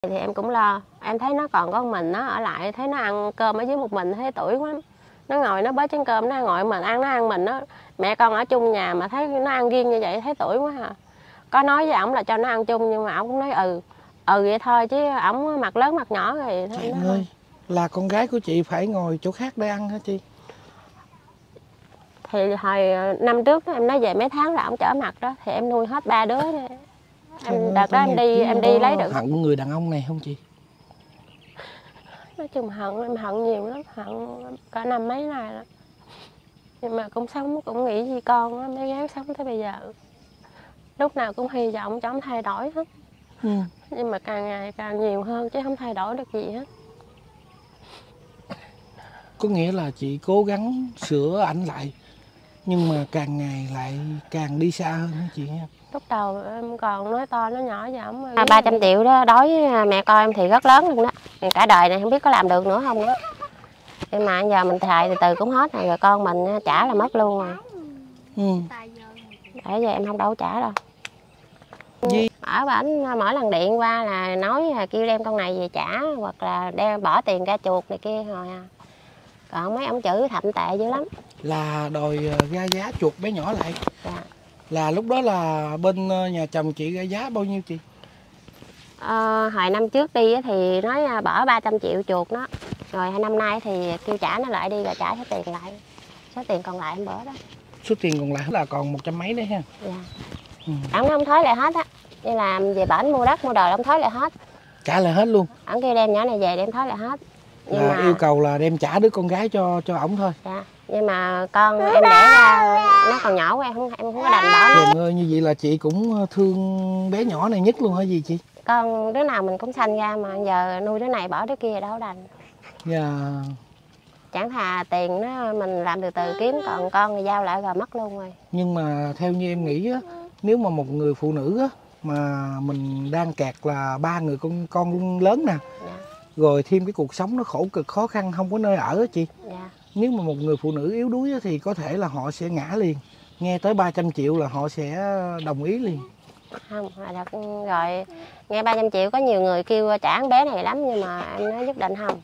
Thì em cũng lo, em thấy nó còn có mình nó ở lại, thấy nó ăn cơm ở dưới một mình, thấy tuổi quá. Nó ngồi nó bới chén cơm, nó ngồi mình ăn, nó ăn mình nó. Mẹ con ở chung nhà mà thấy nó ăn riêng như vậy thấy tuổi quá à. Có nói với ổng là cho nó ăn chung nhưng mà ổng cũng nói ừ vậy thôi, chứ ổng mặt lớn mặt nhỏ rồi. Chị ơi, là con gái của chị phải ngồi chỗ khác để ăn hả chị? Thì hồi năm trước đó, em nói về mấy tháng là ổng trở mặt đó, thì em nuôi hết 3 đứa này. Đợt đó em đi lấy được. Hận người đàn ông này không chị? Nói chung em hận nhiều lắm, hận cả năm mấy này rồi. Nhưng mà cũng sống, cũng nghĩ vì con á, mới gắng sống tới bây giờ. Lúc nào cũng hy vọng cho ông thay đổi hết. Nhưng mà càng ngày càng nhiều hơn chứ không thay đổi được gì hết. Có nghĩa là chị cố gắng sửa ảnh lại, nhưng mà càng ngày lại càng đi xa hơn hả chị ha? Lúc đầu em còn nói to nói nhỏ với ổng. 300 triệu đó đối với mẹ con em thì rất lớn luôn đó. Cả đời này không biết có làm được nữa không đó. Nhưng mà giờ mình xài từ từ cũng hết rồi con mình trả là mất luôn rồi. Để giờ em không đâu trả đâu. Ở bển mỗi lần điện qua là nói kêu đem con này về trả, hoặc là đem bỏ tiền ra chuột này kia rồi à. Còn mấy ông chữ thậm tệ dữ lắm. Là đòi ra giá chuột bé nhỏ lại. Dạ. Là lúc đó là bên nhà chồng chị ra giá bao nhiêu chị? Hồi năm trước đi thì nói bỏ 300 triệu chuột nó. Rồi năm nay thì kêu trả nó lại đi rồi trả số tiền lại. Số tiền còn lại em bỏ đó. Số tiền còn lại là còn 100 mấy đấy ha? Dạ. Ổng không thối lại hết á. Đi làm về bển mua đất mua đồ ông thối lại hết. Trả lại hết luôn? Ổng kêu đem nhỏ này về đem thối lại hết. Nhưng mà yêu cầu là đem trả đứa con gái cho ổng thôi. Dạ. Nhưng mà con em đẻ ra nó còn nhỏ quá, em không có đành bỏ nó. Trời ơi, như vậy là chị cũng thương bé nhỏ này nhất luôn hả gì chị? Con đứa nào mình cũng sanh ra mà giờ nuôi đứa này bỏ đứa kia đâu đành. Dạ. Chẳng thà tiền nó mình làm từ từ kiếm, còn con thì giao lại rồi mất luôn rồi. Nhưng mà theo như em nghĩ á, nếu mà một người phụ nữ á mà mình đang kẹt là 3 người con lớn nè. Dạ. Rồi thêm cái cuộc sống nó khổ cực khó khăn, không có nơi ở á chị. Dạ. Nếu mà một người phụ nữ yếu đuối á, thì có thể là họ sẽ ngã liền. Nghe tới 300 triệu là họ sẽ đồng ý liền. Không, rồi nghe 300 triệu có nhiều người kêu trả con bé này lắm, nhưng mà em nói nhất định không.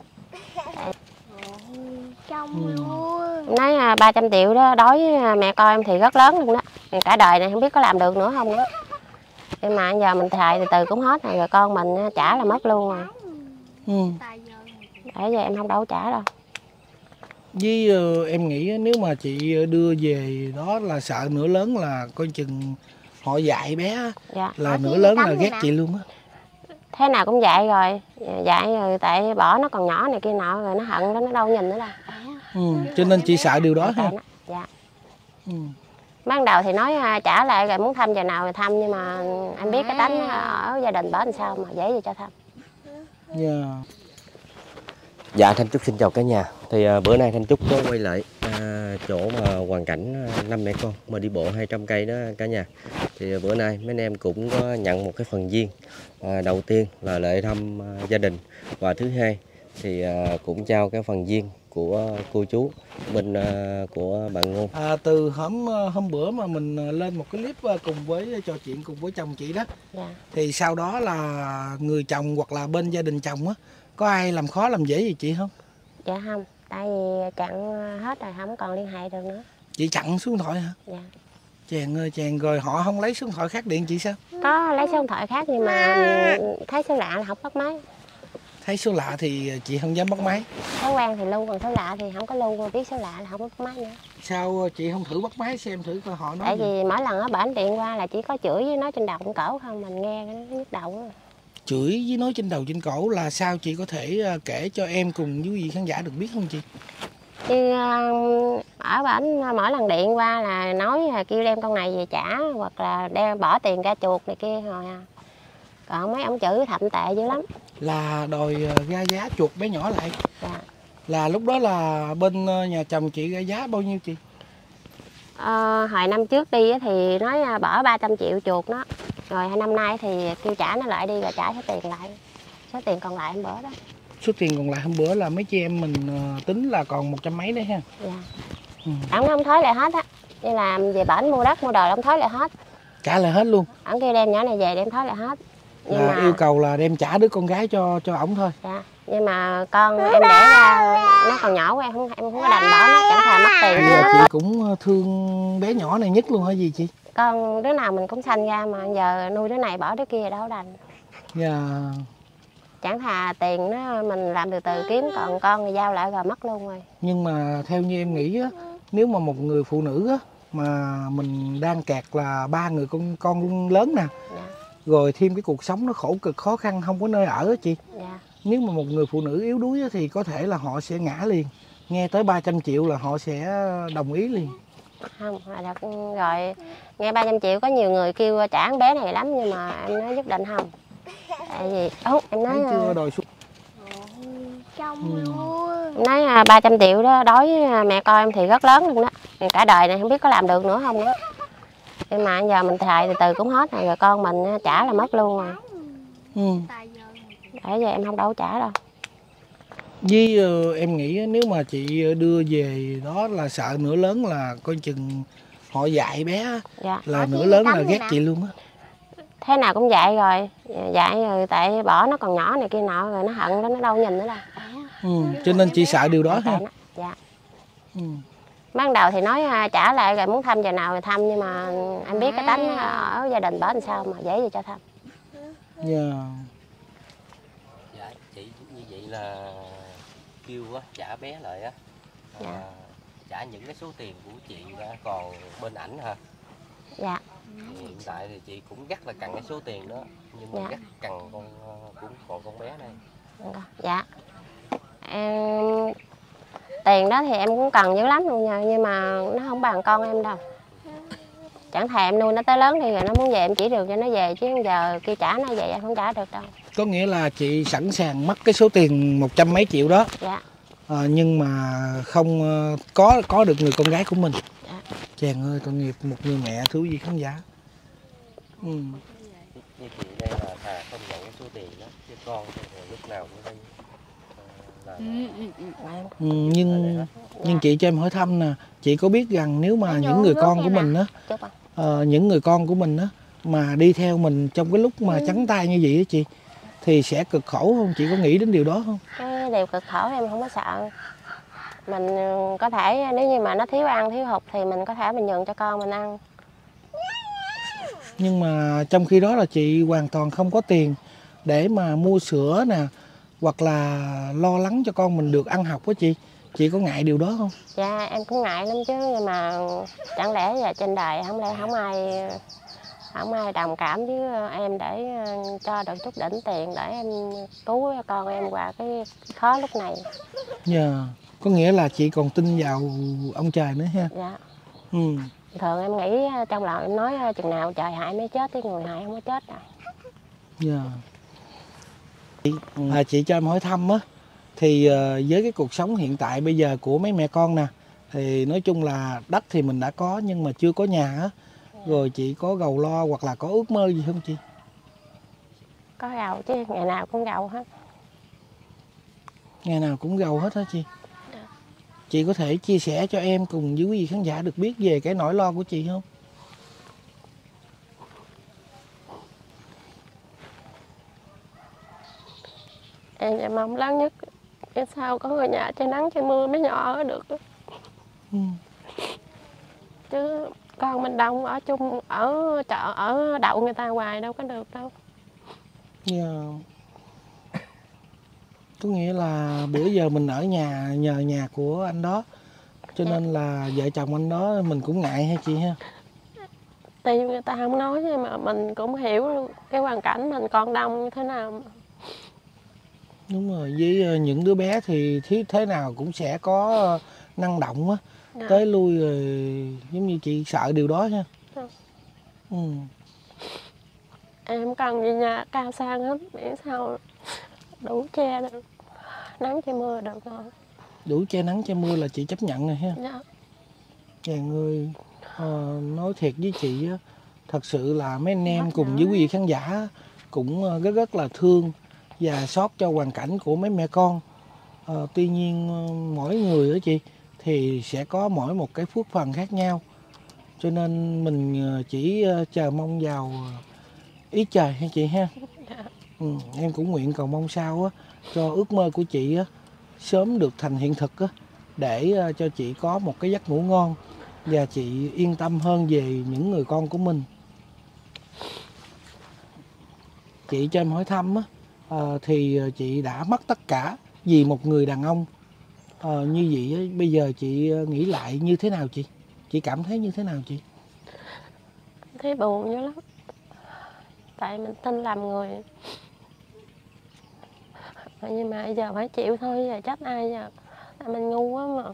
Nói 300 triệu đó đối với mẹ con em thì rất lớn luôn đó. Cả đời này không biết có làm được nữa không đó. Nhưng mà giờ mình xài từ từ cũng hết rồi con mình trả là mất luôn rồi. Để giờ em không đâu trả đâu. Với em nghĩ nếu mà chị đưa về đó là sợ nửa lớn là coi chừng họ dạy bé. Dạ. Là nửa lớn là ghét chị luôn á. Thế nào cũng dạy rồi, tại bỏ nó còn nhỏ này kia nọ rồi nó hận đó, nó đâu nhìn nữa đâu. Cho nên chị sợ điều đó ha. Dạ. Ban đầu thì nói trả lại rồi muốn thăm giờ nào thì thăm, nhưng mà em biết cái tánh ở gia đình bển làm sao mà dễ gì cho thăm. Dạ, Thanh Trúc xin chào cả nhà. Thì bữa nay Thanh Trúc có quay lại chỗ mà hoàn cảnh 5 mẹ con mà đi bộ 200 cây đó cả nhà. Thì bữa nay mấy anh em cũng có nhận một cái phần duyên. Đầu tiên là lại thăm gia đình, và thứ hai thì cũng trao cái phần duyên của cô chú bên của bạn Ngôn. Từ hôm bữa mà mình lên một cái clip cùng với trò chuyện cùng với chồng chị đó. Dạ. Thì sau đó là người chồng hoặc là bên gia đình chồng á, có ai làm khó làm dễ gì chị không? Dạ không, tại vì chặn hết rồi, không còn liên hệ được nữa. Chị chặn số điện thoại hả? Dạ. Chàng ơi chàng, rồi họ không lấy số điện thoại khác điện chị sao? Có lấy số điện thoại khác nhưng mà thấy số lạ là không bắt máy. Thấy số lạ thì chị không dám bắt máy. Thói quen thì lưu, còn số lạ thì không có lưu, biết số lạ là không bắt máy nữa. Sao chị không thử bắt máy xem thử coi họ nói tại gì? Vì mỗi lần ở bển điện qua là chỉ có chửi với nói trên đầu trên cổ không, mình nghe nó nhức đầu đó. Chửi với nói trên đầu trên cổ là sao chị có thể kể cho em cùng với vị khán giả được biết không chị? Chứ ở bển mỗi lần điện qua là nói kêu đem con này về trả, hoặc là đem bỏ tiền ra chuột này kia rồi à. Còn mấy ông chữ thậm tệ dữ lắm. Là đòi ra giá chuột bé nhỏ lại. Dạ. Là lúc đó là bên nhà chồng chị ra giá bao nhiêu chị? Hồi năm trước đi thì nói bỏ 300 triệu chuột nó. Rồi năm nay thì kêu trả nó lại đi rồi trả số tiền lại. Số tiền còn lại em bỏ đó. Số tiền còn lại hôm bữa là mấy chị em mình tính là còn 100 mấy đấy ha. Dạ. Ổng không thối lại hết á. Đi làm về bển mua đất mua đồ ông thối lại hết. Trả lại hết luôn? Ổng kêu đem nhỏ này về đem thối lại hết. Nhưng là yêu cầu là đem trả đứa con gái cho ổng thôi. Dạ. Nhưng mà con em đẻ ra nó còn nhỏ quá, em không có đành bỏ nó, chẳng thà mất tiền. Bây giờ chị cũng thương bé nhỏ này nhất luôn hả gì chị? Con đứa nào mình cũng sanh ra mà giờ nuôi đứa này bỏ đứa kia đâu đành. Dạ. Chẳng thà tiền nó mình làm từ từ kiếm, còn con thì giao lại rồi mất luôn rồi. Nhưng mà theo như em nghĩ á, nếu mà một người phụ nữ á mà mình đang kẹt là 3 người con lớn nè, Dạ. rồi thêm cái cuộc sống nó khổ cực khó khăn không có nơi ở á chị. Dạ. Nếu mà một người phụ nữ yếu đuối á, thì có thể là họ sẽ ngã liền. Nghe tới 300 triệu là họ sẽ đồng ý liền. Không, là rồi nghe 300 triệu có nhiều người kêu trả con bé này lắm, nhưng mà em nói nhất định không. Tại vì em nói Thấy chưa, đòi xuống. em nói 300 triệu đó đối với mẹ con em thì rất lớn luôn đó. Cả đời này không biết có làm được nữa không nữa. Nhưng mà giờ mình xài từ từ cũng hết rồi, rồi con mình trả là mất luôn rồi. Bởi giờ em không đâu trả đâu. Với em nghĩ nếu mà chị đưa về đó là sợ nữa lớn là coi chừng họ dạy bé. Dạ. Là nữa lớn là ghét chị luôn á. Thế nào cũng dạy rồi tại bỏ nó còn nhỏ này kia nọ rồi nó hận đó, nó đâu nhìn nữa đâu. Cho nên chị sợ điều đó ha. Dạ. Ban đầu thì nói trả lại rồi muốn thăm giờ nào thì thăm, nhưng mà em biết cái tánh ở gia đình bển làm sao mà dễ gì cho thăm. Dạ. Dạ chị như vậy là kêu á, trả bé lại á, trả những cái số tiền của chị đã còn bên ảnh hả? Dạ. Hiện tại thì chị cũng rất là cần cái số tiền đó, nhưng mà rất cần cũng còn con bé này. Dạ. Tiền đó thì em cũng cần dữ lắm luôn nha, nhưng mà nó không bằng con em đâu. Chẳng thà em nuôi nó tới lớn thì rồi nó muốn về em chỉ được cho nó về, chứ giờ kia trả nó về em không trả được đâu. Có nghĩa là chị sẵn sàng mất cái số tiền 100 mấy triệu đó. Dạ. Nhưng mà không có được người con gái của mình. Dạ. Chàng ơi, tội nghiệp một người mẹ thú vị khán giả. Như chị đây là thà không nhận cái số tiền đó, chứ con thì lúc nào cũng đây nhưng chị cho em hỏi thăm nè, chị có biết rằng nếu mà những người con của mình á, những người con của mình á mà đi theo mình trong cái lúc mà trắng tay như vậy á chị, thì sẽ cực khổ không? Chị có nghĩ đến điều đó không? Cái điều cực khổ em không có sợ. Mình có thể nếu như mà nó thiếu ăn thiếu hụt thì mình có thể mình nhường cho con mình ăn. Nhưng mà trong khi đó là chị hoàn toàn không có tiền để mà mua sữa nè, hoặc là lo lắng cho con mình được ăn học á chị có ngại điều đó không? Dạ em cũng ngại lắm chứ, nhưng mà chẳng lẽ giờ trên đời không ai đồng cảm với em để cho được chút đỉnh tiền để em cứu con em qua cái khó lúc này. Dạ. Có nghĩa là chị còn tin vào ông trời nữa ha. Dạ. Thường em nghĩ trong lòng em nói chừng nào trời hại mới chết, chứ người hại không có chết đâu. Dạ. Chị cho em hỏi thăm á, thì với cái cuộc sống hiện tại bây giờ của mấy mẹ con nè, thì nói chung là đất thì mình đã có nhưng mà chưa có nhà á, rồi chị có gầu lo hoặc là có ước mơ gì không chị? Có gầu chứ, ngày nào cũng gầu hết. Ngày nào cũng gầu hết hả chị? Chị có thể chia sẻ cho em cùng với quý vị khán giả được biết về cái nỗi lo của chị không? Em mong lớn nhất cái sao có người nhà che nắng che mưa mấy nhỏ ở được. Chứ con mình đông ở chung ở chợ ở đậu người ta hoài đâu có được đâu. Có nghĩa là bữa giờ mình ở nhà nhờ nhà của anh đó, cho nên là vợ chồng anh đó mình cũng ngại ha chị ha? Tuy người ta không nói nhưng mà mình cũng hiểu cái hoàn cảnh mình con đông như thế nào. Đúng rồi, với những đứa bé thì thế nào cũng sẽ có năng động á, tới lui rồi, giống như chị sợ điều đó ha. Em không cần gì nhà cao sang hết, miễn sao đủ che được nắng che mưa được rồi. Đủ che nắng che mưa là chị chấp nhận rồi ha. Dạ. Chàng ơi, nói thiệt với chị á, thật sự là mấy anh em cùng với quý vị khán giả cũng rất là thương và xót cho hoàn cảnh của mấy mẹ con. Tuy nhiên mỗi người đó chị thì sẽ có mỗi một cái phước phần khác nhau, cho nên mình chỉ chờ mong vào ý trời ha chị ha. Em cũng nguyện cầu mong sao á cho ước mơ của chị á sớm được thành hiện thực á, để cho chị có một cái giấc ngủ ngon và chị yên tâm hơn về những người con của mình. Chị cho em hỏi thăm á, thì chị đã mất tất cả vì một người đàn ông như vậy á, bây giờ chị nghĩ lại như thế nào chị? Chị cảm thấy như thế nào chị? Thấy buồn dữ lắm. Tại mình tin làm người. Nhưng mà bây giờ phải chịu thôi, giờ trách ai giờ. Tại mình ngu quá mà.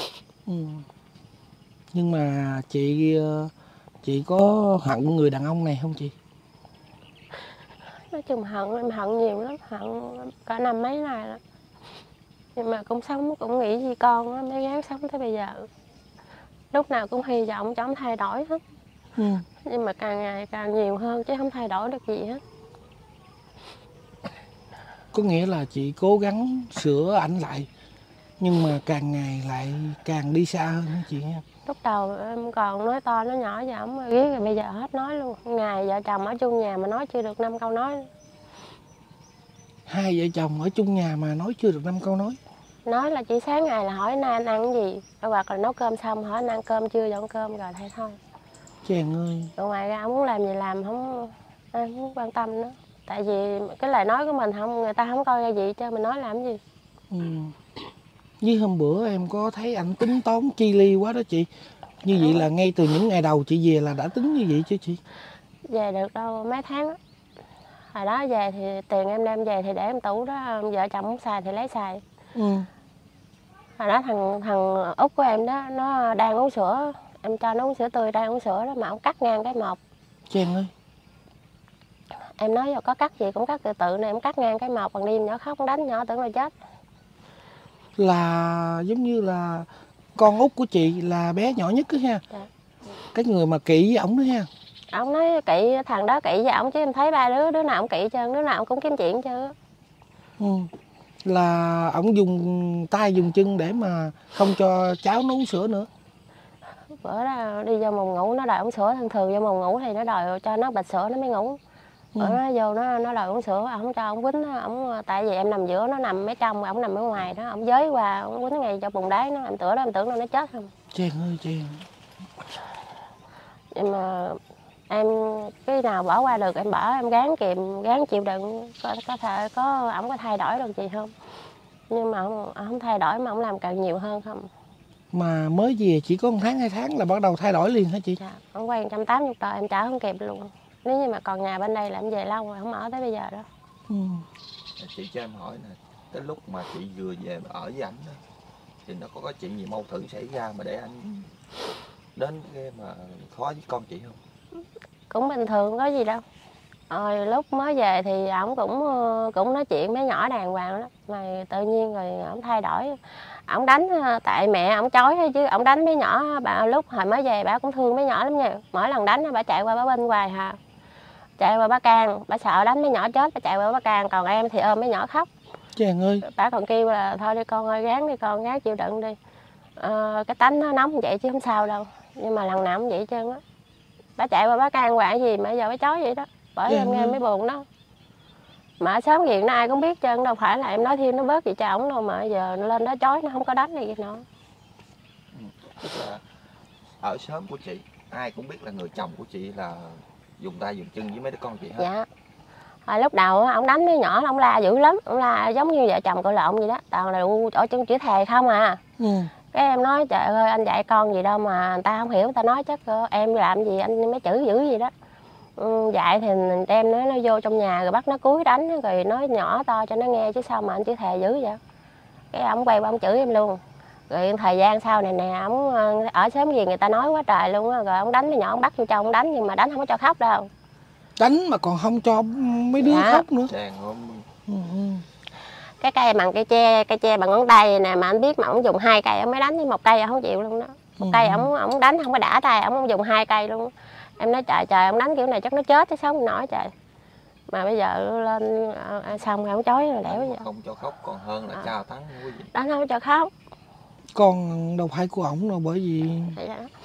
Nhưng mà chị có hận người đàn ông này không chị? Nói chung hận, em hận nhiều lắm, hận cả năm mấy này lắm. Nhưng mà cũng sống, cũng nghĩ gì con á, mới gắng sống tới bây giờ. Lúc nào cũng hy vọng cho ông thay đổi hết. Nhưng mà càng ngày càng nhiều hơn chứ không thay đổi được gì hết. Có nghĩa là chị cố gắng sửa ảnh lại, nhưng mà càng ngày lại càng đi xa hơn hả chị ha? Lúc đầu em còn nói to nói nhỏ với ổng mà riết rồi bây giờ hết nói luôn. Ngày vợ chồng ở chung nhà mà nói chưa được 5 câu nói. Hai vợ chồng ở chung nhà mà nói chưa được 5 câu nói? Nói là chỉ sáng ngày là hỏi nay anh ăn cái gì, hoặc là nấu cơm xong hỏi anh ăn cơm chưa, dọn cơm rồi thế thôi. Chàng ơi. Còn ngoài ra ông muốn làm gì làm, không ai muốn quan tâm nữa. Tại vì cái lời nói của mình không, người ta không coi ra gì cho mình nói làm gì. Với hôm bữa em có thấy anh tính toán chi ly quá đó chị. Như vậy là ngay từ những ngày đầu chị về là đã tính như vậy chứ chị? Về được đâu mấy tháng đó. Hồi đó về thì tiền em đem về thì để em tủ đó, vợ chồng muốn xài thì lấy xài. Hồi đó thằng út của em đó, nó đang uống sữa, em cho nó uống sữa tươi, đang uống sữa đó mà ông cắt ngang cái mộc. Chàng ơi. Em nói rồi có cắt gì cũng cắt từ tự này, em cắt ngang cái mộc, bằng đêm nhỏ khóc đánh nhỏ tưởng là chết. Là giống như là con út của chị là bé nhỏ nhất đó ha. Dạ. Cái người mà kỵ với ổng đó ha. Ông nói kỵ thằng đó kỵ với ổng chứ em thấy ba đứa nào cũng kỵ trơn, đứa nào cũng kiếm chuyện chứ. Là ổng dùng tay dùng chân để mà không cho cháu nó uống sữa nữa. Bữa đó đi vô phòng ngủ nó đòi uống sữa, thường vô phòng ngủ thì nó đòi cho nó bịch sữa nó mới ngủ. Bữa nó vô nó đòi uống sữa, ổng cho ổng quýnh ổng, tại vì em nằm giữa, nó nằm ở trong, ổng nằm ở ngoài đó, ổng giới qua ổng quýnh ngay cho bùn đáy nó, em tưởng nó chết không. Chàng ơi chàng. Nhưng mà em cái nào bỏ qua được em bỏ, em gắng kìm, gắng chịu đựng, có thể ổng có thay đổi được gì không. Nhưng mà không thay đổi mà ổng làm càng nhiều hơn không. Mà mới về chỉ có 1 tháng 2 tháng là bắt đầu thay đổi liền hả chị? Dạ, ổng quay 180 độ em trả không kịp luôn. Nếu như mà còn nhà bên đây là em về lâu rồi, không ở tới bây giờ đó. Chị cho em hỏi nè, cái lúc mà chị vừa về ở với ảnh đó, thì nó có chuyện gì mâu thuẫn xảy ra mà để anh đến cái mà khó với con chị không? Cũng bình thường, có gì đâu. Rồi lúc mới về thì ổng cũng nói chuyện mấy nhỏ đàng hoàng lắm, mà tự nhiên rồi ổng thay đổi. Ổng đánh tại mẹ ổng chối thôi chứ ổng đánh mấy nhỏ. Lúc hồi mới về bà cũng thương mấy nhỏ lắm nha, mỗi lần đánh bà chạy qua bà bên hoài hà, chạy qua bà can, bà sợ đánh mấy nhỏ chết, bà chạy qua bà can, còn em thì ôm mấy nhỏ khóc. Chàng ơi. Bà còn kêu là thôi đi con ơi, ráng đi con, ráng chịu đựng đi. Cái tánh nó nóng vậy chứ không sao đâu, nhưng mà lần nào cũng vậy trơn á. Bà chạy qua bà can hoài gì mà giờ bà chối vậy đó, bởi em nghe mới buồn đó. Mà sớm gì nó ai cũng biết trơn, đâu phải là em nói thêm nó bớt gì cho ổng đâu, mà giờ lên đó chối nó không có đánh gì nữa. Tức là ở xóm của chị ai cũng biết là người chồng của chị là dùng tay dùng chân với mấy đứa con chị hết. Dạ. Hồi lúc đầu ổng đánh mấy nhỏ, ổng la dữ lắm, ổng la giống như vợ chồng cự lộn vậy đó, toàn là ở chân chữ thề không à. Cái em nói trời ơi anh dạy con gì đâu mà người ta không hiểu, người ta nói chắc em làm gì anh mấy chữ dữ gì đó. Dạy thì đem nó vô trong nhà rồi bắt nó cúi đánh, rồi nói nhỏ to cho nó nghe chứ sao mà anh chữ thề dữ vậy. Cái ổng quay qua ổng chửi em luôn. Rồi thời gian sau này nè, ổng ở xóm gì người ta nói quá trời luôn á, rồi ổng đánh mấy nhỏ, ổng bắt vô trong ổng đánh, nhưng mà đánh không có cho khóc đâu. Đánh mà còn không cho mấy đứa khóc nữa. Cái cây bằng cây tre bằng ngón tay nè, mà anh biết mà ổng dùng 2 cây ổng mới đánh, với 1 cây ổng không chịu luôn đó. 1 cây ổng đánh không có đã tay, ổng dùng 2 cây luôn. Em nói trời ổng đánh kiểu này chắc nó chết chứ sống nổi trời. Mà bây giờ lên xong rồi ổng chối rồi lẻo vậy. Không cho khóc còn hơn là tra tấn quý vị. Đánh không cho khóc. Con đâu phải của ổng đâu, bởi vì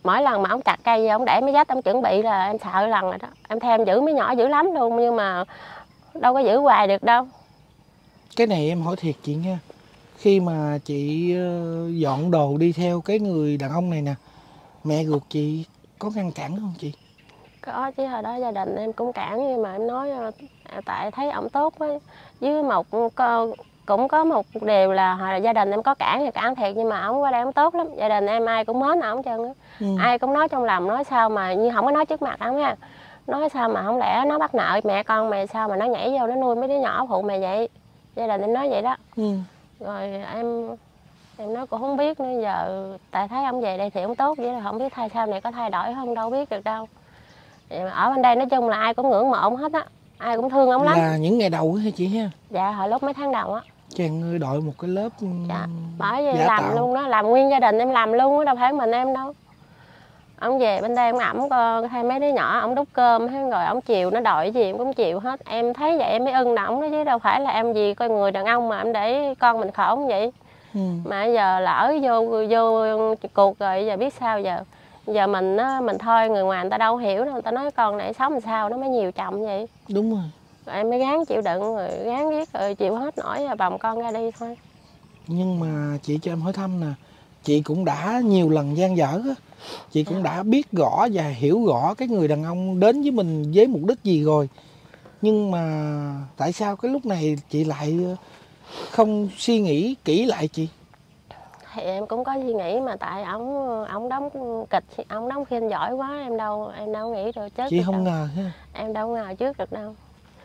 mỗi lần mà ông chặt cây gì ông để mấy vách ông chuẩn bị là em sợ lần rồi đó. Em theo em giữ mấy nhỏ dữ lắm luôn, nhưng mà đâu có giữ hoài được đâu. Cái này em hỏi thiệt chị nha, khi mà chị dọn đồ đi theo cái người đàn ông này nè, mẹ ruột chị có ngăn cản không chị? Có chứ, hồi đó gia đình em cũng cản, nhưng mà em nói tại thấy ổng tốt với một cũng có một điều là hồi là gia đình em có cản thì cản thiệt, nhưng mà ổng qua đây ổng tốt lắm, gia đình em ai cũng mến ổng trơn á. Ai cũng nói trong lòng, nói sao mà như không có nói trước mặt ổng ha, nói sao mà không lẽ nó bắt nợ mẹ con mày, sao mà nó nhảy vô nó nuôi mấy đứa nhỏ phụ mày vậy, gia đình em nói vậy đó. Rồi em nói cũng không biết nữa, giờ tại thấy ông về đây thì ông tốt vậy, là không biết sau này có thay đổi không, đâu biết được đâu. Ở bên đây nói chung là ai cũng ngưỡng mộ ông hết á, ai cũng thương ông lắm. Là những ngày đầu hả chị ha? Dạ, hồi lúc mấy tháng đầu á. Chàng ơi, đội một cái lớp Dạ, bởi vì giả làm tạo luôn đó, làm nguyên gia đình em làm luôn á, đâu phải mình em đâu. Ông về bên đây ông ẵm hai mấy đứa nhỏ, ông đút cơm rồi ông chiều nó đòi gì em cũng chịu hết. Em thấy vậy em mới ưng ổng đó chứ, đâu phải là em gì coi người đàn ông mà em để con mình khổ không vậy. Mà giờ lỡ vô cuộc rồi, giờ biết sao giờ. Giờ mình thôi, người ngoài người ta đâu hiểu đâu, người ta nói con này sống làm sao nó mới nhiều chồng vậy. Đúng rồi. Rồi em mới gắng chịu đựng, rồi gắng viết, rồi chịu hết nổi rồi bồng con ra đi thôi. Nhưng mà chị cho em hỏi thăm nè, chị cũng đã nhiều lần gian dở á, chị cũng đã biết rõ và hiểu rõ cái người đàn ông đến với mình với mục đích gì rồi, nhưng mà tại sao cái lúc này chị lại không suy nghĩ kỹ lại chị? Thì em cũng có suy nghĩ, mà tại ổng đóng kịch, ổng đóng phim giỏi quá, em đâu nghĩ được trước. Chị không ngờ ha. Em đâu ngờ trước được đâu.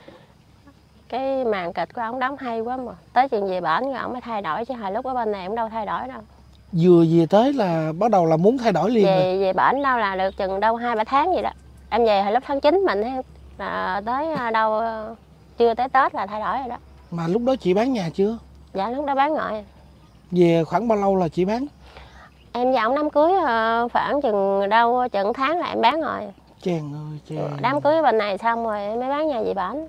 Cái màn kịch của ổng đóng hay quá, mà tới chuyện về bển rồi ổng mới thay đổi, chứ hồi lúc ở bên này ổng đâu thay đổi đâu. Vừa về tới là bắt đầu là muốn thay đổi liền rồi. Về bển đâu là được chừng đâu 2-3 tháng gì đó. Em về hồi lúc tháng 9 mình là tới đâu chưa tới Tết là thay đổi rồi đó. Mà lúc đó chị bán nhà chưa? Dạ, lúc đó bán rồi. Về khoảng bao lâu là chị bán? Em và ổng đám cưới khoảng chừng tháng là em bán rồi. Chàng ơi chàng. Đám cưới bên này xong rồi em mới bán nhà về bển.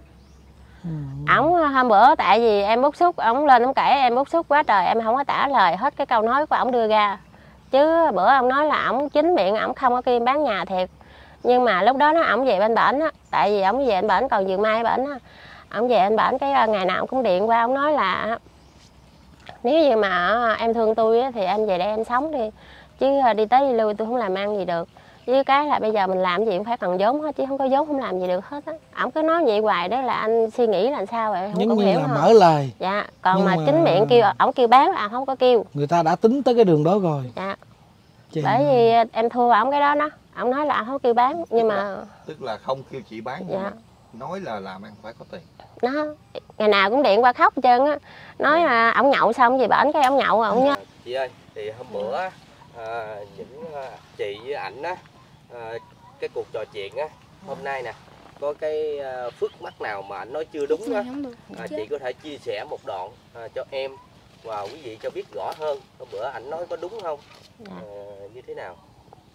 Ổng hôm bữa tại vì em bức xúc, ổng lên ổng kể em bức xúc quá trời, em không có trả lời hết cái câu nói của ổng đưa ra. Chứ bữa ông nói là ổng chính miệng ổng không có kêu em bán nhà thiệt. Nhưng mà lúc đó ổng về bên bển á, tại vì ổng về bên bển còn vườn mai bển á. Ổng về bên bển cái ngày nào ổng cũng điện qua, ổng nói là nếu như mà em thương tôi á, thì em về đây em sống đi, chứ đi tới đi lui tôi không làm ăn gì được. Với cái là bây giờ mình làm gì cũng phải cần vốn hết, chứ không có vốn không làm gì được hết á. Ổng cứ nói vậy hoài, đó là anh suy nghĩ là sao vậy, không có hiểu là không? mở lời. Dạ, còn mà chính miệng kêu ổng kêu bán là không có kêu. Người ta đã tính tới cái đường đó rồi. Dạ. Chàng Bởi vì em thua ổng cái đó. Ổng nói là không kêu bán, nhưng mà tức là không kêu chị bán. Dạ. Nói là làm ăn phải có tiền. nó ngày nào cũng điện qua khóc hết trơn á, nói là ổng nhậu xong về bển cái ổng nhậu ổng nhớ. Chị ơi, thì hôm bữa những chị với ảnh á, cái cuộc trò chuyện á hôm nay nè, có cái phước mắc nào mà ảnh nói chưa đúng á, chị có thể chia sẻ một đoạn cho em và quý vị cho biết rõ hơn hôm bữa ảnh nói có đúng không? Dạ. Như thế nào?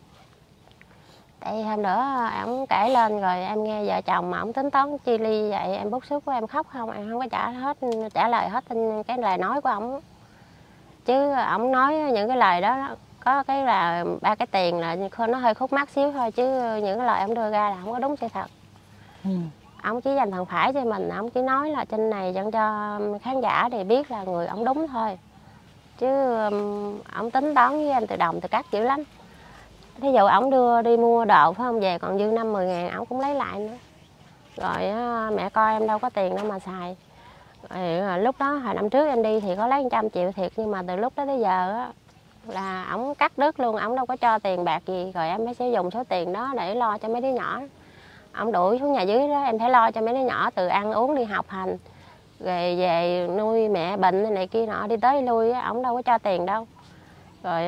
Tại vì hôm bữa ổng kể lên rồi em nghe vợ chồng mà ổng tính toán chia ly vậy, em bức xúc quá em khóc không, em không có trả lời hết cái lời nói của ổng. Chứ ổng nói những cái lời đó có cái là 3 cái tiền là nó hơi khúc mắc xíu thôi, chứ những cái lời ổng đưa ra là không có đúng sự thật. Ổng chỉ dành phần phải cho mình, ổng chỉ nói là trên này dẫn cho khán giả để biết là người ổng đúng thôi. Chứ ổng tính toán với em từ đồng từ cắt dữ lắm. Thí dụ ổng đưa đi mua đồ phải không, về còn dư 5-10 ngàn ổng cũng lấy lại nữa. Rồi mẹ coi em đâu có tiền đâu mà xài. Rồi, lúc đó hồi năm trước em đi thì có lấy 100 triệu thiệt, nhưng mà từ lúc đó tới giờ á, là ổng cắt đứt luôn, ổng đâu có cho tiền bạc gì, rồi em mới sẽ dùng số tiền đó để lo cho mấy đứa nhỏ. Ổng đuổi xuống nhà dưới đó, em phải lo cho mấy đứa nhỏ từ ăn uống đi học hành, rồi về nuôi mẹ bệnh này kia nọ, đi tới đi lui á, ổng đâu có cho tiền đâu. Rồi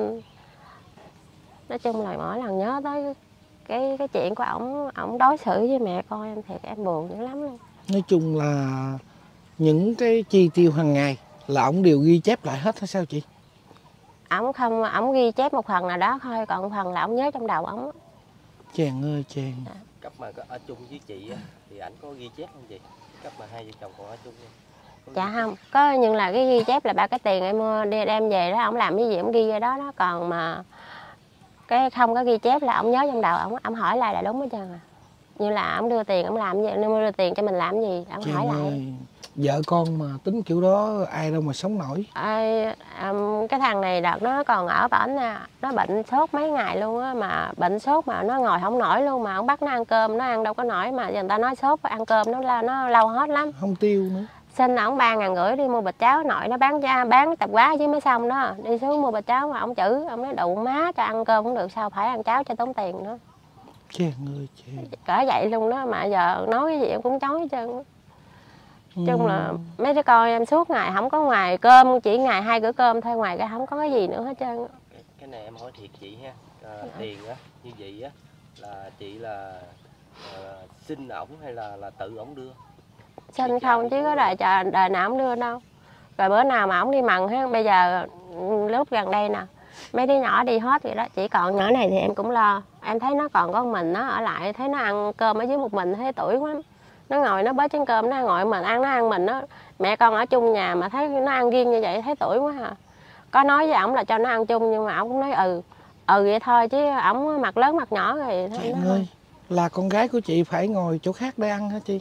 nói chung là mỗi lần nhớ tới cái chuyện của ổng đối xử với mẹ con em thì em buồn dữ lắm luôn. Nói chung là những cái chi tiêu hàng ngày là ổng đều ghi chép lại hết hay sao chị? Ổng ghi chép một phần nào đó thôi, còn một phần là ổng nhớ trong đầu ổng. Chàng ơi chàng. Cấp mà ở chung với chị thì ảnh có ghi chép không chị? Cấp mà hai vợ chồng còn ở chung không? Dạ không, có, nhưng là cái ghi chép là 3 cái tiền em mua đem về đó, ổng làm cái gì ổng ghi ra đó. Còn mà cái không có ghi chép là ổng nhớ trong đầu ổng hỏi lại là đúng hết trơn à. Như là ổng đưa tiền ổng làm gì, nếu đưa tiền cho mình làm gì ổng hỏi lại. Vợ con mà tính kiểu đó ai đâu mà sống nổi. Cái thằng này đợt nó còn ở bển nè, nó bệnh sốt mấy ngày luôn á, mà bệnh sốt mà nó ngồi không nổi luôn, mà ông bắt nó ăn cơm nó ăn đâu có nổi, mà người ta nói sốt ăn cơm nó lâu hết lắm, không tiêu nữa. xin ổng 3.500 đi mua bịch cháo, nội nó bán tạp hóa chứ mới xong đó, đi xuống mua bịch cháo mà ổng chửi, ổng nói đụ má cho ăn cơm cũng được sao phải ăn cháo cho tốn tiền nữa. Chàng ơi chàng. Cỡ vậy luôn đó, mà giờ nói cái gì em cũng chối hết trơn. Chung là mấy đứa con em suốt ngày không có ngoài cơm, chỉ ngày 2 bữa cơm thôi, ngoài cái không có cái gì nữa hết trơn. Cái này em hỏi thiệt chị ha, tiền á như vậy á là chị là xin ổng hay là tự ổng đưa? Xin không chứ có đời nào ổng đưa đâu. Rồi bữa nào mà ổng đi mần ha, bây giờ lúc gần đây nè, mấy đứa nhỏ đi hết vậy đó, chỉ còn nhỏ này thì em cũng lo. Em thấy nó còn có mình nó ở lại, thấy nó ăn cơm ở dưới một mình thấy tủi quá. Nó ngồi nó bới chén cơm nó ngồi mình ăn, nó ăn mình nó. Mẹ con ở chung nhà mà thấy nó ăn riêng như vậy thấy tủi quá à. Có nói với ổng là cho nó ăn chung nhưng mà ổng cũng nói vậy thôi, chứ ổng mặt lớn mặt nhỏ rồi. Chị ơi, là con gái của chị phải ngồi chỗ khác để ăn hả chị?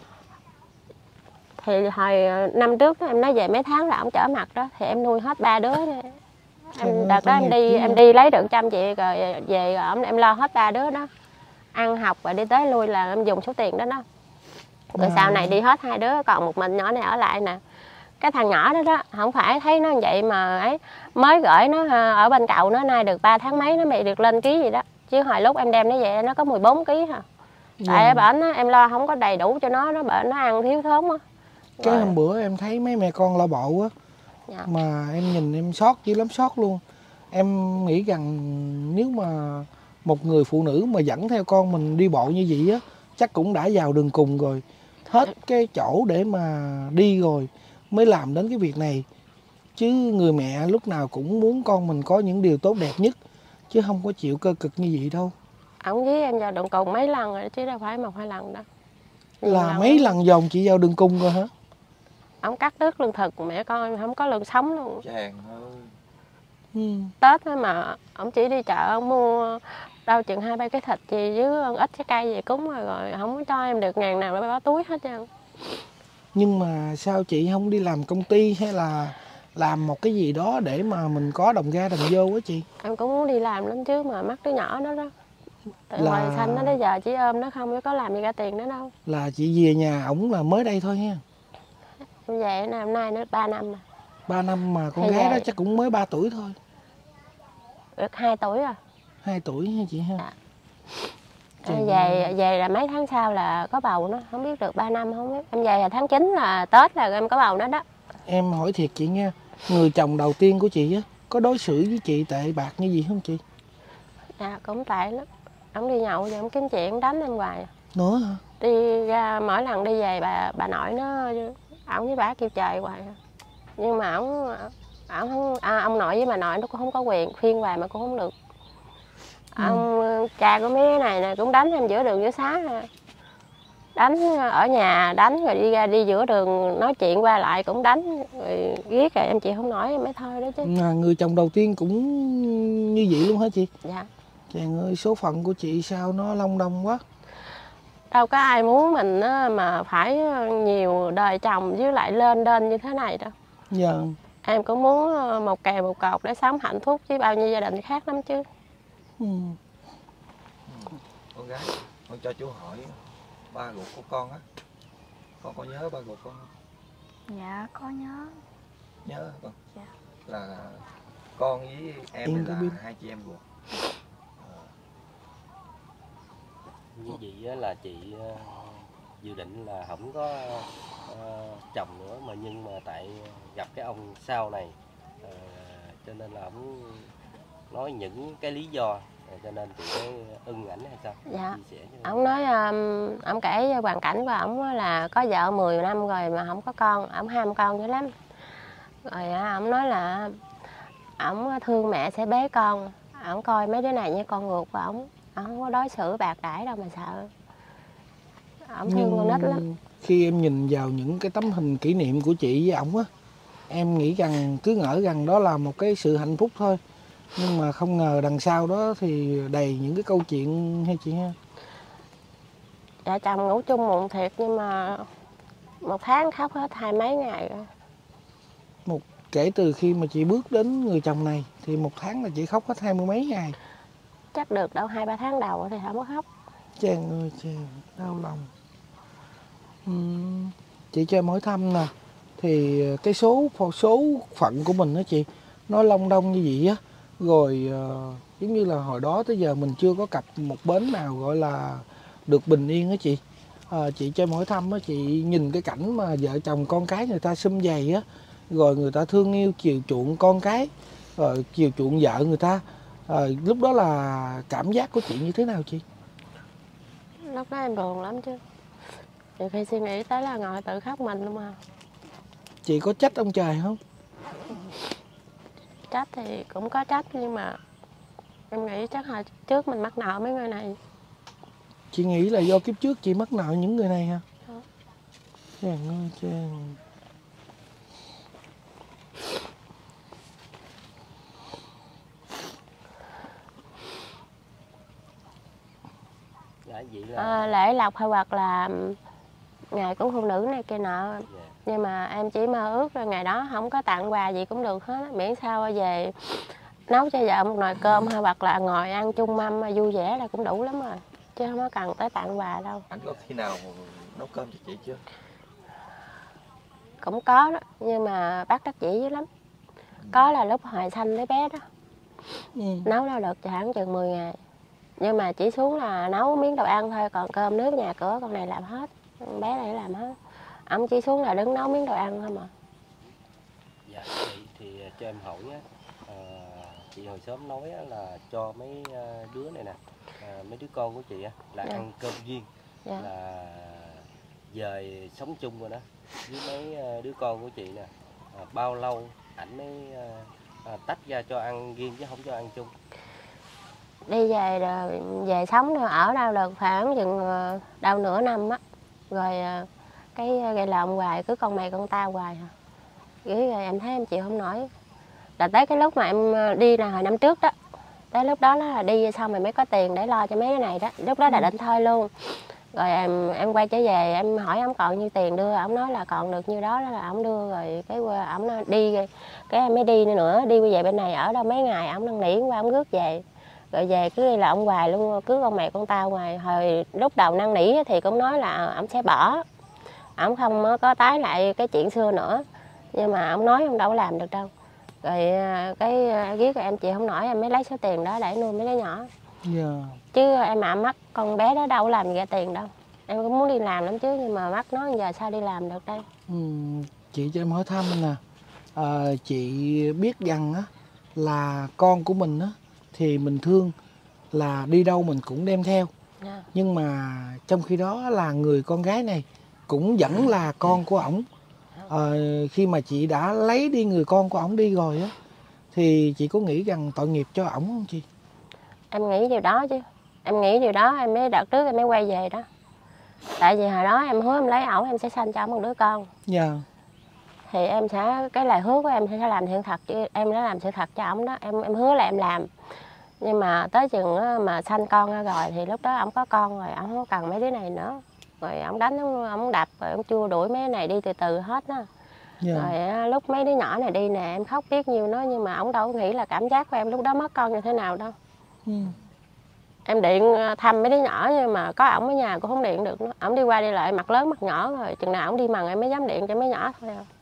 Thì hồi năm trước đó, em nói về mấy tháng là ổng trở mặt đó, thì em nuôi hết 3 đứa này. Đợt đó em đi lấy được 100 triệu rồi về rồi em lo hết 3 đứa đó, ăn học và đi tới lui là em dùng số tiền đó đó. Rồi sau này đi hết 2 đứa còn một mình nhỏ này ở lại nè. Cái thằng nhỏ đó đó không phải thấy nó vậy mà ấy, mới gửi nó ở bên cậu nó nay được 3 tháng mấy nó bị được lên ký gì đó, chứ hồi lúc em đem nó về nó có 14 ký hả. Tại bển em lo không có đầy đủ cho nó bệnh nó ăn thiếu thốn á. Cái hôm bữa em thấy mấy mẹ con lo bộ á, mà em nhìn em xót dữ lắm, xót luôn. Em nghĩ rằng nếu mà một người phụ nữ mà dẫn theo con mình đi bộ như vậy á, chắc cũng đã vào đường cùng rồi, hết cái chỗ để mà đi rồi mới làm đến cái việc này. Chứ người mẹ lúc nào cũng muốn con mình có những điều tốt đẹp nhất, chứ không có chịu cơ cực như vậy đâu. Ổng với em vào đường cùng mấy lần rồi chứ đâu phải 1-2 lần đâu. Là mấy lần dồn chị vào đường cùng rồi hả? Ổng cắt đứt lương thực, mẹ con không có lương sống luôn. Chàng ơi. Tết đó mà ổng chỉ đi chợ ổng mua đâu chừng 2-3 cái thịt gì với ít trái cây về cúng rồi không cho em được ngàn nào để bỏ túi hết trơn. Nhưng mà sao chị không đi làm công ty hay là làm một cái gì đó để mà mình có đồng ra đồng vô á chị? Em cũng muốn đi làm lắm chứ mà mắc đứa nhỏ đó đó. Tại ngoài xanh nó đến giờ chỉ ôm nó không có làm gì ra tiền nữa đâu. Là chị về nhà ổng là mới đây thôi ha? Em về năm nay nó 3 năm rồi. 3 năm mà con gái đó chắc cũng mới 3 tuổi thôi. Được 2 tuổi rồi. 2 tuổi ha chị ha? Về là mấy tháng sau là có bầu nó, không biết được 3 năm không biết. Em về là tháng 9 là Tết là em có bầu nó đó. Em hỏi thiệt chị nha, người chồng đầu tiên của chị á, có đối xử với chị tệ bạc như gì không chị? Dạ cũng tệ lắm. Ông đi nhậu rồi ông kiếm chuyện đánh em hoài. Nữa hả? Đi ra mỗi lần đi về bà nội nó, ổng với bà kêu trời hoài. Nhưng mà ổng không, ông nội với bà nội nó cũng không có quyền khuyên hoài mà cũng không được. Ông cha của mấy này nè cũng đánh em giữa đường giữa xá nè. Đánh ở nhà đánh rồi đi ra đi giữa đường nói chuyện qua lại cũng đánh rồi ghét rồi em chịu không nổi em mới thôi đó chứ. Người chồng đầu tiên cũng như vậy luôn hả chị? Dạ. Chàng ơi, số phận của chị sao nó long đong quá. Đâu có ai muốn mình mà phải nhiều đời chồng với lại lên như thế này đâu. Dạ. Em cũng muốn một kèo một cột để sống hạnh phúc với bao nhiêu gia đình khác lắm chứ. Con gái, con cho chú hỏi ba ruột của con á, con có nhớ ba ruột con không? Dạ có nhớ. Nhớ hả con? Dạ. Là con với em là hai chị em ruột. Như vậy là chị dự định là không có chồng nữa, mà nhưng mà tại gặp cái ông sau này cho nên là ông nói những cái lý do cho nên chị mới ưng ảnh hay sao? Dạ. Ông nói ông kể hoàn cảnh của ổng là có vợ 10 năm rồi mà không có con, ổng ham con dữ lắm. Rồi ổng nói là ổng thương mẹ sẽ bế con, ổng coi mấy đứa này như con ruột của ổng không có đối xử bạc đãi đâu mà sợ. Ổng thương con nít lắm. Khi em nhìn vào những cái tấm hình kỷ niệm của chị với ổng á, em nghĩ rằng cứ ngỡ rằng đó là một cái sự hạnh phúc thôi. Nhưng mà không ngờ đằng sau đó thì đầy những cái câu chuyện hay chị ha. Vợ chồng ngủ chung muộn thiệt, nhưng mà 1 tháng khóc hết 20 mấy ngày rồi. Kể từ khi mà chị bước đến người chồng này thì 1 tháng là chị khóc hết 20 mấy ngày. Chắc được đâu 2-3 tháng đầu thì không có khóc. Chàng ơi chàng, đau lòng. Chị cho em hỏi thăm nè, thì cái số phận của mình đó chị, nó long đong như vậy á, rồi giống như là hồi đó tới giờ mình chưa có cặp một bến nào gọi là được bình yên á chị. Chị cho em hỏi thăm á, chị nhìn cái cảnh mà vợ chồng con cái người ta sum vầy á, rồi người ta thương yêu chiều chuộng con cái, rồi chiều chuộng vợ người ta, lúc đó là cảm giác của chị như thế nào chị? Lúc đó em buồn lắm chứ. Nhiều khi suy nghĩ tới là ngồi tự khóc mình luôn mà. Chị có trách ông trời không? Trách thì cũng có trách, nhưng mà em nghĩ chắc hồi trước mình mắc nợ mấy người này. Chị nghĩ là do kiếp trước chị mắc nợ những người này hả? Đó. Chàng ơi chàng. Lễ lộc hay hoặc là ngày của phụ nữ này kia nọ. Nhưng mà em chỉ mơ ước là ngày đó không có tặng quà gì cũng được hết, miễn sao về nấu cho vợ một nồi cơm hay hoặc là ngồi ăn chung mâm mà vui vẻ là cũng đủ lắm rồi, chứ không có cần tới tặng quà đâu. Anh có khi nào nấu cơm cho chị chưa? Cũng có đó, nhưng mà bác đắc dĩ dữ lắm. Có là lúc hồi sanh đứa bé đó, nấu đâu được khoảng chừng 10 ngày. Nhưng mà chỉ xuống là nấu miếng đồ ăn thôi, còn cơm nước nhà cửa con này làm hết, con bé này làm hết. Ông chỉ xuống là đứng nấu miếng đồ ăn thôi mà. Dạ, thì cho em hỏi á, chị hồi sớm nói á, là cho mấy đứa này nè, mấy đứa con của chị á, là ăn cơm riêng, là về sống chung rồi đó với mấy đứa con của chị nè, bao lâu ảnh mới tách ra cho ăn riêng chứ không cho ăn chung? Đi về rồi về sống rồi ở đâu được khoảng chừng đâu nửa năm á, rồi cái gây lộn hoài, cứ con mày con tao hoài à. Rồi em thấy em chịu không nổi, là tới cái lúc mà em đi là hồi năm trước đó, tới lúc đó là đi xong rồi mới có tiền để lo cho mấy cái này đó, lúc đó là định thôi luôn. Rồi em quay trở về em hỏi ông còn nhiêu tiền đưa, ông nói là còn được nhiêu đó, là ông đưa. Rồi cái ông nói đi, cái em mới đi nữa, đi về bên này ở đâu mấy ngày, ông năn nỉ qua ông rước về. Rồi về cứ là ông hoài luôn, cứ con mẹ con tao hoài. Hồi lúc đầu năn nỉ thì cũng nói là ông sẽ bỏ, ông không có tái lại cái chuyện xưa nữa, nhưng mà ông nói ông đâu có làm được đâu. Rồi cái ghét em chị không nổi, em mới lấy số tiền đó để nuôi mấy đứa nhỏ. Chứ em mắc con bé đó đâu có làm gì ra tiền đâu. Em cũng muốn đi làm lắm chứ, nhưng mà mắc nó giờ sao đi làm được đây. Chị cho em hỏi thăm nè, chị biết rằng á, là con của mình á, thì mình thương là đi đâu mình cũng đem theo. Nhưng mà trong khi đó là người con gái này cũng vẫn là con của ổng. Khi mà chị đã lấy đi người con của ổng đi rồi á, thì chị có nghĩ rằng tội nghiệp cho ổng không chị? Em nghĩ điều đó chứ. Em nghĩ điều đó em mới đợt trước em mới quay về đó. Tại vì hồi đó em hứa em lấy ổng em sẽ sanh cho ổng một đứa con. Thì em sẽ, cái lời hứa của em sẽ làm sự thật, chứ em đã làm sự thật cho ổng đó. Em hứa là em làm. Nhưng mà tới chừng mà sanh con ra rồi thì lúc đó ổng có con rồi, ổng không cần mấy đứa này nữa. Rồi ổng đánh, ổng đập, rồi ổng chua đuổi mấy này đi từ từ hết đó. Rồi lúc mấy đứa nhỏ này đi nè, em khóc biết nhiêu nó, nhưng mà ổng đâu có nghĩ là cảm giác của em lúc đó mất con như thế nào đâu. Em điện thăm mấy đứa nhỏ, nhưng mà có ổng ở nhà cũng không điện được nữa. Ổng đi qua đi lại mặt lớn mặt nhỏ rồi, chừng nào ổng đi mần em mới dám điện cho mấy nhỏ thôi à.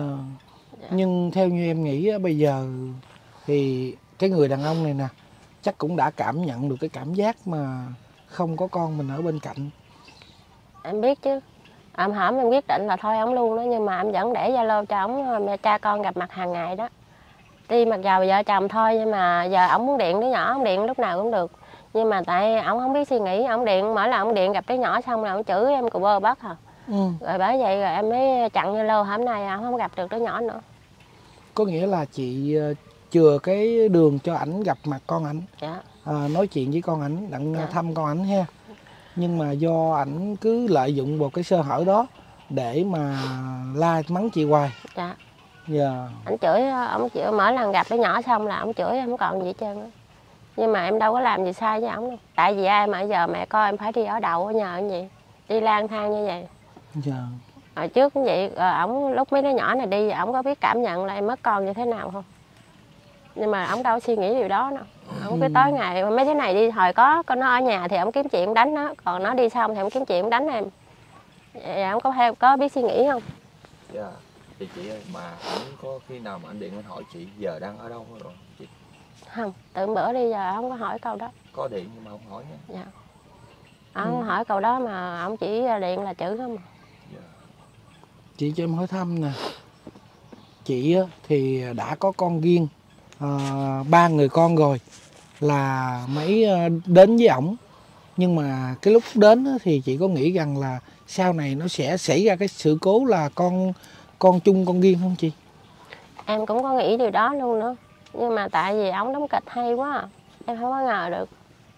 Nhưng theo như em nghĩ bây giờ thì cái người đàn ông này nè chắc cũng đã cảm nhận được cái cảm giác mà không có con mình ở bên cạnh. Em biết chứ. Hổm em quyết định là thôi ổng luôn đó, nhưng mà em vẫn để Zalo cho ổng, mẹ cha con gặp mặt hàng ngày đó. Tuy mặc dầu vợ chồng thôi, nhưng mà giờ ổng muốn điện đứa nhỏ, ổng điện lúc nào cũng được. Nhưng mà tại ổng không biết suy nghĩ, ổng điện, mỗi lần ổng điện gặp đứa nhỏ xong là ổng chửi em cù bơ bắt à. Rồi bởi vậy rồi em mới chặn Zalo, hôm nay ổng không gặp được đứa nhỏ nữa. Có nghĩa là chị chừa cái đường cho ảnh gặp mặt con ảnh, nói chuyện với con ảnh, đặng thăm con ảnh ha. Nhưng mà do ảnh cứ lợi dụng vào cái sơ hở đó để mà la mắng chị hoài. Dạ. Ảnh chửi, ổng chửi mỗi lần gặp đứa nhỏ xong là ổng chửi em không còn gì hết trơn á. Nhưng mà em đâu có làm gì sai với ổng đâu. Tại vì ai mà giờ mẹ coi em phải đi ở đậu ở nhờ như vậy, đi lang thang như vậy. Dạ. Hồi trước cũng vậy, ổng lúc mấy đứa nhỏ này đi, ổng có biết cảm nhận là em mất con như thế nào không? Nhưng mà ổng đâu có suy nghĩ điều đó đâu. Ổng cứ tối ngày mấy đứa này đi, hồi có nó ở nhà thì ổng kiếm chuyện đánh nó, còn nó đi xong thì ổng kiếm chuyện đánh em. Vậy ổng có biết suy nghĩ không? Dạ. Thì chị ơi, mà ảnh có khi nào mà anh điện anh hỏi chị giờ đang ở đâu rồi chị? Không, từ bữa đi giờ không có hỏi câu đó. Có điện nhưng mà không hỏi nha. Dạ. Ổng hỏi câu đó mà ổng chỉ điện là chữ không. Dạ. Chị cho em hỏi thăm nè. Chị á, thì đã có con riêng, 3 người con rồi, là mấy đến với ổng. Nhưng mà cái lúc đến á, thì chị có nghĩ rằng là sau này nó sẽ xảy ra cái sự cố là con chung con riêng không chị? Em cũng có nghĩ điều đó luôn nữa. Nhưng mà tại vì ổng đóng kịch hay quá à. Em không có ngờ được.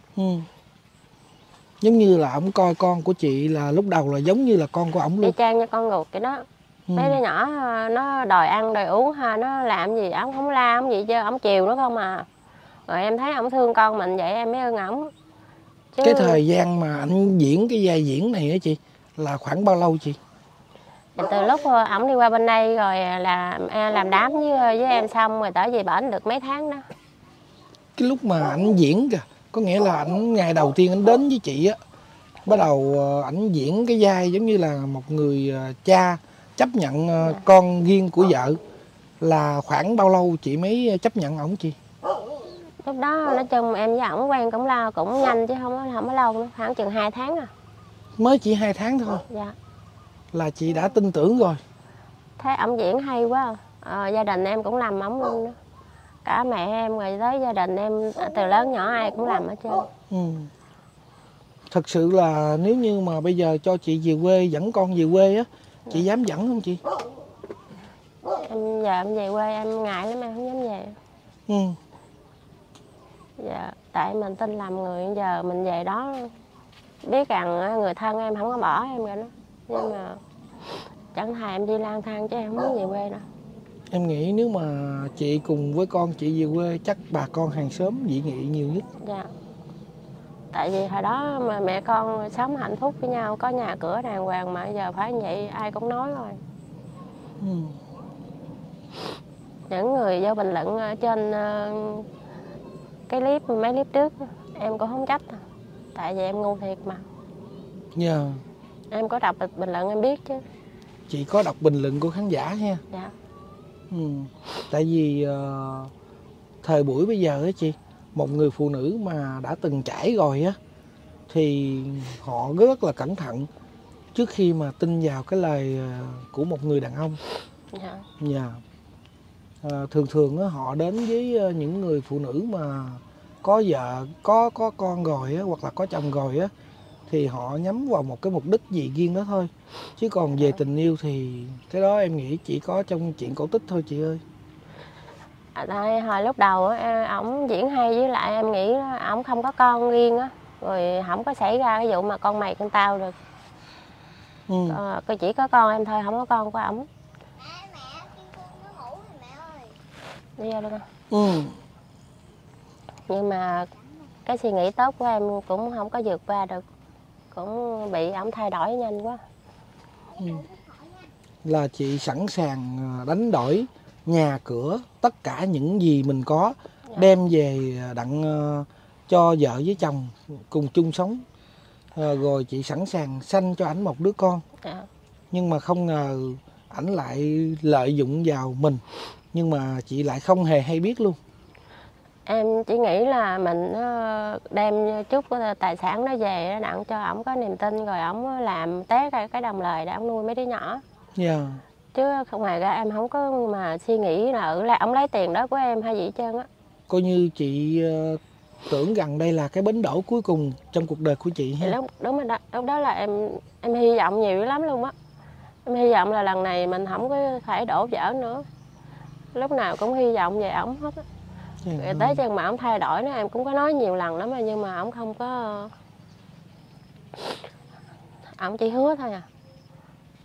Giống như là ổng coi con của chị là lúc đầu là giống như là con của ổng Y luôn. chang như con ruột vậy đó. Mấy đứa nhỏ nó đòi ăn đòi uống ha, nó làm gì ổng không la ổng gì chứ ổng chiều nó không à. Rồi em thấy ổng thương con mình vậy em mới ưng ổng. Chứ Cái thời gian mà anh diễn cái vai diễn này á chị là khoảng bao lâu chị? từ lúc ổng đi qua bên đây rồi làm đám với em xong rồi tới về bển được mấy tháng đó. Cái lúc mà anh diễn kìa, có nghĩa là anh ngày đầu tiên anh đến với chị á, bắt đầu ảnh diễn cái vai giống như là một người cha chấp nhận con riêng của vợ, là khoảng bao lâu chị mới chấp nhận ổng chị? Lúc đó nói chung em với ổng quen cũng nhanh chứ không có lâu nữa, khoảng chừng 2 tháng à. Mới chỉ 2 tháng thôi Dạ. là chị đã tin tưởng rồi. Thấy ổng diễn hay quá gia đình em cũng làm ổng luôn đó. Cả mẹ em rồi tới gia đình em từ lớn nhỏ ai cũng làm hết trơn. Thật sự là nếu như mà bây giờ cho chị về quê, dẫn con về quê á, chị dám dẫn không chị? Giờ em về quê em ngại lắm em không dám về. Dạ, tại mình tin làm người, giờ mình về đó biết rằng người thân em không có bỏ em rồi đó. Nhưng mà chẳng thà em đi lang thang chứ em không muốn về quê đâu. Em nghĩ nếu mà chị cùng với con chị về quê chắc bà con hàng xóm dị nghị nhiều nhất. Dạ. Tại vì hồi đó mà mẹ con sống hạnh phúc với nhau, có nhà cửa đàng hoàng mà giờ phải như vậy ai cũng nói rồi. Những người vô bình luận ở trên cái mấy clip trước em cũng không trách. Tại vì em ngu thiệt mà. Dạ. Em có đọc bình luận em biết chứ. Chị có đọc bình luận của khán giả ha? Dạ. Tại vì thời buổi bây giờ á chị, một người phụ nữ mà đã từng trải rồi á thì họ rất là cẩn thận trước khi mà tin vào cái lời của một người đàn ông. Dạ. Dạ. Thường thường á, họ đến với những người phụ nữ mà có vợ, có con rồi á, hoặc là có chồng rồi á, thì họ nhắm vào một cái mục đích gì riêng đó thôi. Chứ còn về tình yêu thì cái đó em nghĩ chỉ có trong chuyện cổ tích thôi chị ơi. Tại hồi lúc đầu ổng diễn hay, với lại em nghĩ ổng không có con riêng á, rồi không có xảy ra cái vụ mà con mày con tao được. Chỉ có con em thôi, không có con của ổng. Đi ra luôn à. Nhưng mà cái suy nghĩ tốt của em cũng không có vượt qua được, cũng bị ổng thay đổi nhanh quá. Là chị sẵn sàng đánh đổi nhà cửa, tất cả những gì mình có, đem về đặng cho vợ với chồng cùng chung sống. Rồi chị sẵn sàng sanh cho ảnh một đứa con. Nhưng mà không ngờ ảnh lại lợi dụng vào mình, nhưng mà chị lại không hề hay biết luôn. Em chỉ nghĩ là mình đem chút tài sản đó về đặng cho ổng có niềm tin, rồi ổng làm té cái đồng lời để ổng nuôi mấy đứa nhỏ. Dạ. Chứ không, ngoài ra em không có mà suy nghĩ là ổng lấy tiền đó của em hay gì hết trơn á. Coi như chị tưởng rằng đây là cái bến đỗ cuối cùng trong cuộc đời của chị ha. Đúng rồi đó, lúc đó là em hy vọng nhiều lắm luôn á. Em hy vọng là lần này mình không có phải đổ vỡ nữa. Lúc nào cũng hy vọng về ổng hết á. Rồi tới chừng mà ổng thay đổi đó em cũng có nói nhiều lần lắm, nhưng mà ổng không có, ổng chỉ hứa thôi à.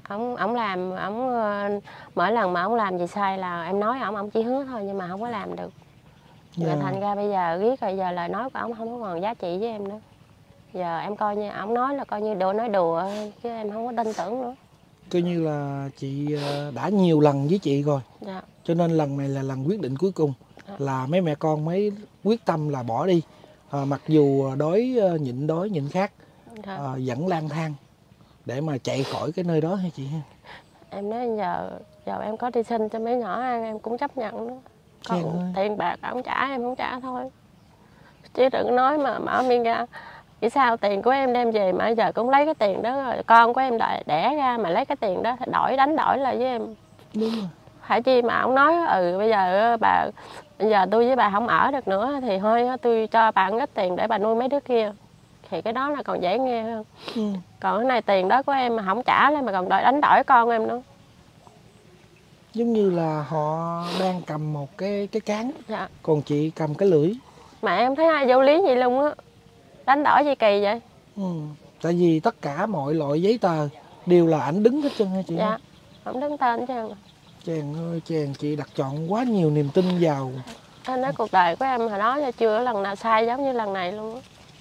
ổng làm, mỗi lần mà ổng làm gì sai là em nói ổng chỉ hứa thôi nhưng mà không có làm được. Rồi thành ra bây giờ riết rồi giờ lời nói của ổng không có còn giá trị với em nữa. Giờ em coi như ổng nói là coi như nói đùa chứ em không có tin tưởng nữa. Coi như là chị đã nhiều lần với chị rồi. Dạ. Cho nên lần này là lần quyết định cuối cùng là mấy mẹ con mới quyết tâm là bỏ đi. Mặc dù đói nhịn khát, vẫn lang thang để mà chạy khỏi cái nơi đó hả chị ha? Em nói giờ em có đi xin cho mấy nhỏ ăn em cũng chấp nhận đó. Còn tiền bạc ổng trả em không trả thôi. Chứ đừng nói mà mở miệng ra vì sao tiền của em đem về mà giờ cũng lấy cái tiền đó rồi con của em đẻ ra mà lấy cái tiền đó thì đánh đổi lại với em. Đúng rồi. Phải chi mà ông nói bây giờ tôi với bà không ở được nữa thì thôi tôi cho bà ít tiền để bà nuôi mấy đứa kia, thì cái đó là còn dễ nghe hơn. Còn cái này tiền đó của em mà không trả lại mà còn đòi đánh đổi con em nữa. Giống như là họ đang cầm một cái cán, dạ. Còn chị cầm cái lưỡi. Mà em thấy ai vô lý gì luôn á, đánh đổi gì kỳ vậy? Tại vì tất cả mọi loại giấy tờ đều là ảnh đứng hết trơn hả chị? Dạ, không đứng tên hết trơn. Chàng ơi chàng, chị đặt chọn quá nhiều niềm tin vào. Anh nói cuộc đời của em hồi đó giờ chưa lần nào sai giống như lần này luôn á.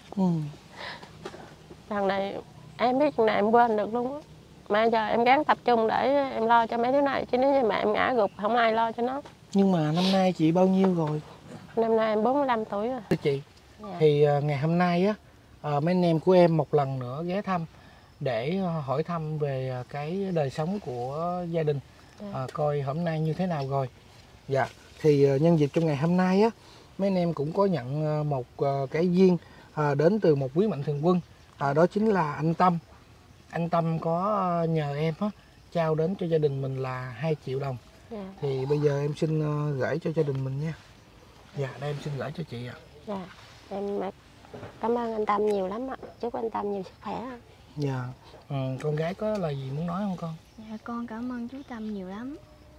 Lần này em biết chuyện này em quên được luôn á. Mà giờ em gắng tập trung để em lo cho mấy đứa này, chứ nếu như mà em ngã gục không ai lo cho nó. Nhưng mà năm nay chị bao nhiêu rồi? Năm nay em 45 tuổi rồi. Chị, thì ngày hôm nay á, mấy anh em của em một lần nữa ghé thăm để hỏi thăm về cái đời sống của gia đình, coi hôm nay như thế nào rồi. Dạ, thì nhân dịp trong ngày hôm nay á, mấy anh em cũng có nhận một cái duyên đến từ một quý mạnh thường quân, đó chính là anh Tâm. Anh Tâm có nhờ em á, trao đến cho gia đình mình là 2 triệu đồng. Thì bây giờ em xin gửi cho gia đình mình nha. Dạ, đây em xin gửi cho chị ạ. Dạ, em cảm ơn anh Tâm nhiều lắm ạ. Chúc anh Tâm nhiều sức khỏe. Dạ, con gái có lời gì muốn nói không con? Dạ, con cảm ơn chú Tâm nhiều lắm.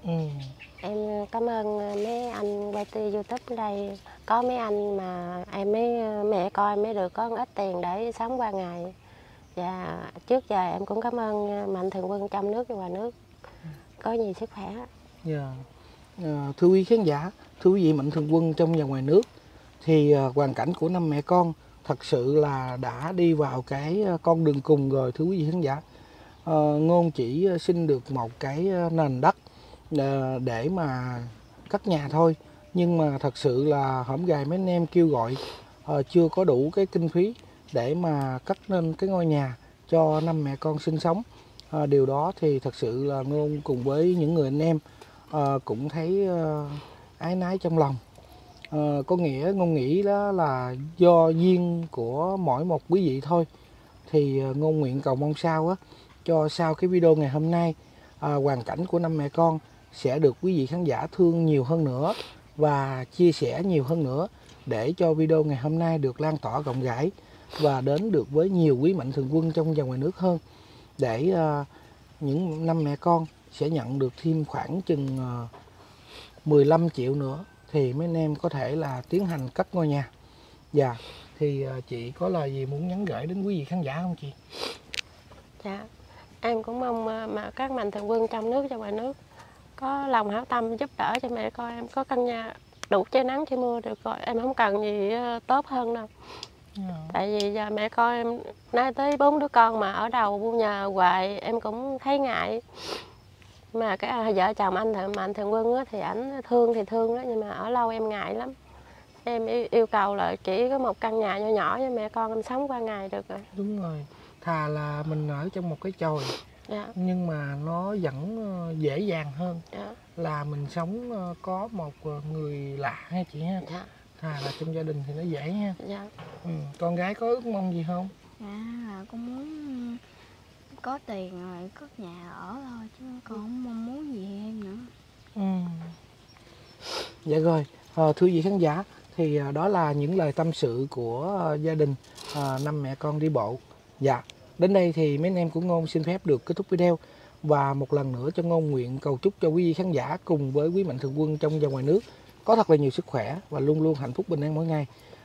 Em cảm ơn mấy anh quay YouTube ở đây. Có mấy anh mà mẹ coi mới được có một ít tiền để sống qua ngày. Và trước giờ em cũng cảm ơn mạnh thường quân trong nước và ngoài nước có nhiều sức khỏe. Dạ. Thưa quý khán giả, thưa quý vị mạnh thường quân trong và ngoài nước, thì hoàn cảnh của năm mẹ con thật sự là đã đi vào cái con đường cùng rồi thưa quý vị khán giả. Ngôn chỉ xin được một cái nền đất để mà cất nhà thôi, nhưng mà thật sự là hổm gài mấy anh em kêu gọi chưa có đủ cái kinh phí để mà cất lên cái ngôi nhà cho năm mẹ con sinh sống. Điều đó thì thật sự là Ngôn cùng với những người anh em cũng thấy áy náy trong lòng. Có nghĩa Ngôn nghĩ đó là do duyên của mỗi một quý vị thôi. Thì Ngôn nguyện cầu mong sao á, cho sau cái video ngày hôm nay, hoàn cảnh của năm mẹ con sẽ được quý vị khán giả thương nhiều hơn nữa và chia sẻ nhiều hơn nữa, để cho video ngày hôm nay được lan tỏa rộng rãi và đến được với nhiều quý mạnh thường quân trong và ngoài nước hơn, để những năm mẹ con sẽ nhận được thêm khoảng chừng 15 triệu nữa thì mấy anh em có thể là tiến hành cất ngôi nhà. Dạ, thì chị có lời gì muốn nhắn gửi đến quý vị khán giả không chị? Dạ, em cũng mong mà các mạnh thường quân trong nước và ngoài nước có lòng hảo tâm giúp đỡ cho mẹ con em có căn nhà đủ che nắng che mưa được rồi, em không cần gì tốt hơn đâu. Tại vì giờ mẹ con em nay tới 4 đứa con mà ở đầu bu nhờ hoài em cũng thấy ngại. Mà cái vợ chồng mạnh thường quân á, thì ảnh thương thì thương đó, nhưng mà ở lâu em ngại lắm. Em yêu cầu là chỉ có một căn nhà nhỏ nhỏ cho mẹ con em sống qua ngày được rồi. Đúng rồi, thà là mình ở trong một cái chòi, nhưng mà nó vẫn dễ dàng hơn là mình sống có một người lạ ha chị ha. Thà là trong gia đình thì nó dễ ha. Con gái có ước mong gì không? Dạ, là con muốn có tiền rồi cất nhà ở thôi, chứ con không mong muốn gì em nữa. Dạ rồi, thưa quý khán giả, thì đó là những lời tâm sự của gia đình năm mẹ con đi bộ. Dạ, đến đây thì mấy anh em của Ngôn xin phép được kết thúc video. Và một lần nữa cho Ngôn nguyện cầu chúc cho quý vị khán giả cùng với quý mạnh thường quân trong và ngoài nước có thật là nhiều sức khỏe và luôn luôn hạnh phúc bình an mỗi ngày.